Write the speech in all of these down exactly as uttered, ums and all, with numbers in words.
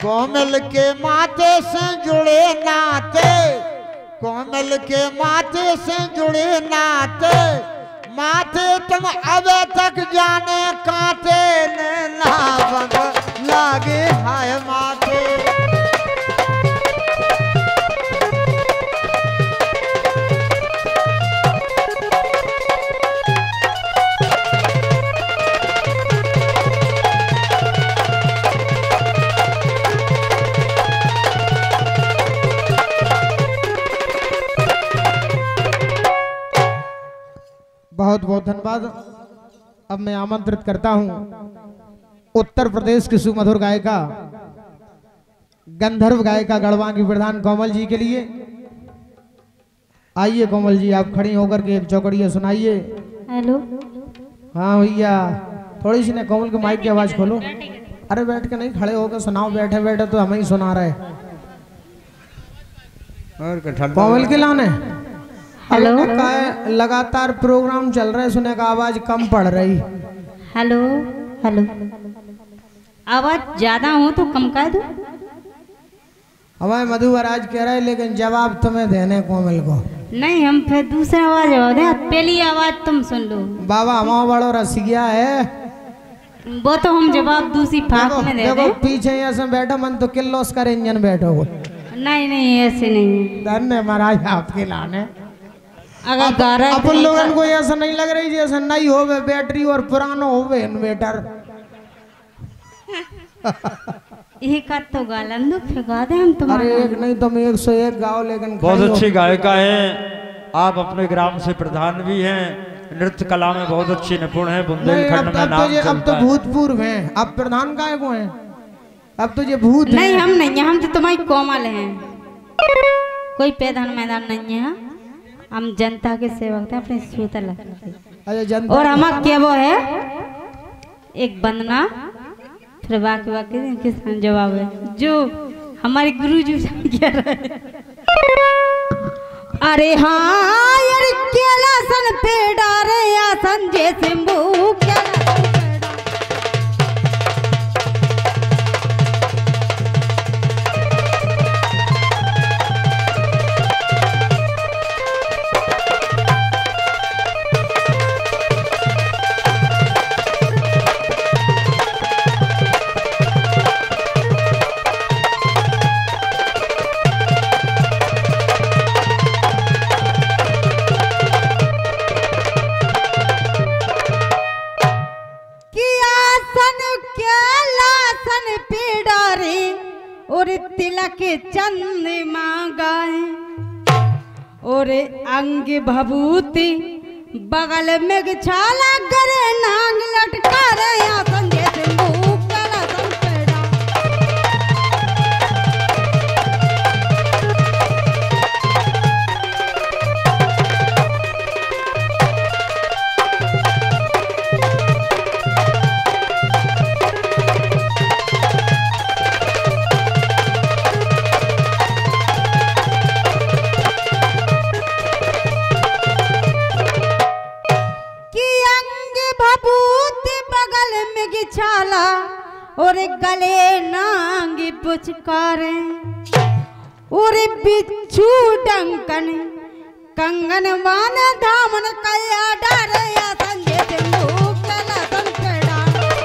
कोमल के माथे से जुड़े नाते, कोमल के माथे से जुड़े नाते, माथे तुम अब तक जाने कांटे नैना बंग लागे हाय माथे। बहुत बहुत धन्यवाद। अब मैं आमंत्रित करता हूं उत्तर प्रदेश की सुमधुर गायिका गंधर्व गायिका गढ़वा की प्रधान कोमल जी के लिए। आइए कोमल जी, आप खड़ी होकर के एक चौकड़िया सुनाइए। हेलो। हाँ भैया, थोड़ी सी ना कोमल के माइक की आवाज खोलो। अरे बैठ के नहीं, खड़े होकर सुनाओ। बैठे बैठे तो हम ही सुना रहे। कोमल के लाने हेलो। लगातार प्रोग्राम चल रहा है, सुने का आवाज कम पड़ रही। Hello hello. आवाज ज्यादा हो तो कम कर दो। हमारे मधुवराज कह रहे, लेकिन जवाब तुम्हें देने कोमल को। नहीं, हम फिर दूसरा आवाज हो दे, पहली आवाज तुम सुन लो। बाबा हमारा बड़ो रसिया है, वो तो हम जवाब दूसरी फाक में दे दे। पीछे ऐसे बैठो, मन तो किल्लोस कर इंजन बैठो। नहीं नहीं, ऐसे नहीं। धन्य महाराज आपके लाने। अगर गारा अपन लोगों को ऐसा नहीं लग रही जैसे नहीं हो वे बैटरी और पुरानो हो वे इन्वेटर। एक आध तो गालन दो, फिर गा दे हम तुम्हारा। अरे एक नहीं तुम एक सौ एक गाओ, लेकिन बहुत अच्छी गायिका हैं आप, अपने ग्राम से प्रधान भी हैं, नृत्य कला में बहुत अच्छी निपुण है, बुंदेलखंड में नाम चलता है। अब तो भूतपूर्व हैं, अब प्रधान गायक हैं, अब तो ये भूत नहीं। हम नहीं, हम तो तुम्हारी कोमल हैं, कोई पैदान मैदान नहीं है। हम जनता के सेवक थे, अपने सूतल। और हमारा क्या वो है, एक वंदना, फिर बाकी बाकी किसान जवाब है जो हमारे गुरु जी कह रहे। अरे हाँ यार, केला सन पे डारे आसन जैसे मुंह केला। और तिलक चंद्रमा गाए और अंग भभूति बगल में छाला करे नांग लटका रे आसन जैसे मुंह काला संपेड़ा। छाला और गले नांगी पुचकारे और बिच्छू डंकन कंगन मान धामन कया डारे या संजय से मुंह काला संपेड़ा।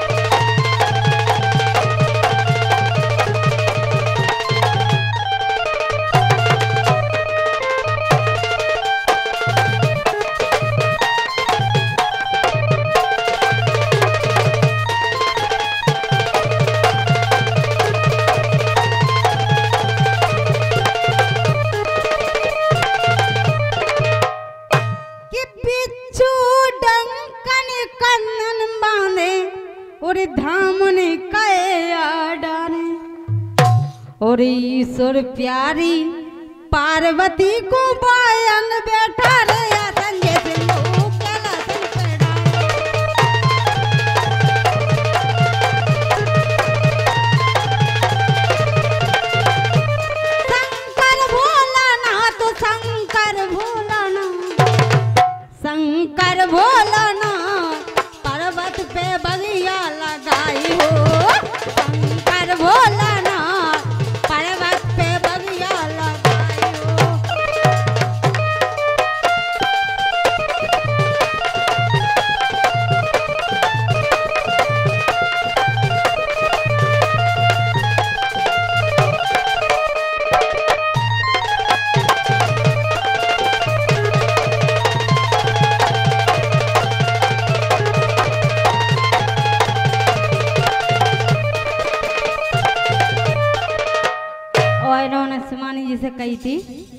और धामन कया डारे और ईश्वर प्यारी पार्वती को बायंग बैठा रे या संजय से मुंह काला संपेड़ा। शंकर भोला ना तो शंकर भोला ना, शंकर भोला ना पर्वत पे बगिया लगाई हो। शंकर भोला ना से कही थी